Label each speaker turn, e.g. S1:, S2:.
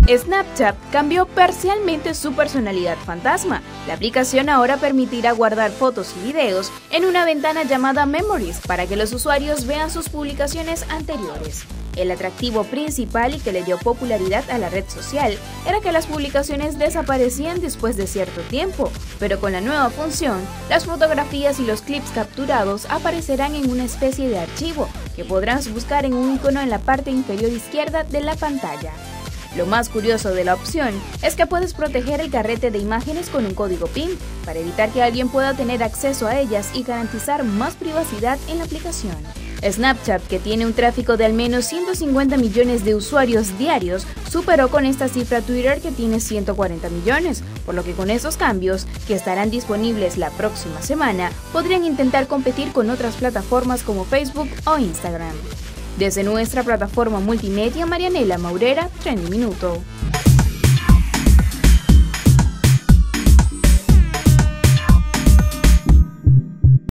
S1: Snapchat cambió parcialmente su personalidad fantasma. La aplicación ahora permitirá guardar fotos y videos en una ventana llamada Memories para que los usuarios vean sus publicaciones anteriores. El atractivo principal y que le dio popularidad a la red social era que las publicaciones desaparecían después de cierto tiempo, pero con la nueva función, las fotografías y los clips capturados aparecerán en una especie de archivo que podrás buscar en un icono en la parte inferior izquierda de la pantalla. Lo más curioso de la opción es que puedes proteger el carrete de imágenes con un código PIN para evitar que alguien pueda tener acceso a ellas y garantizar más privacidad en la aplicación. Snapchat, que tiene un tráfico de al menos 150 millones de usuarios diarios, superó con esta cifra Twitter, que tiene 140 millones, por lo que con esos cambios, que estarán disponibles la próxima semana, podrían intentar competir con otras plataformas como Facebook o Instagram. Desde nuestra plataforma multimedia, Marianela Maurera, Trending Minuto.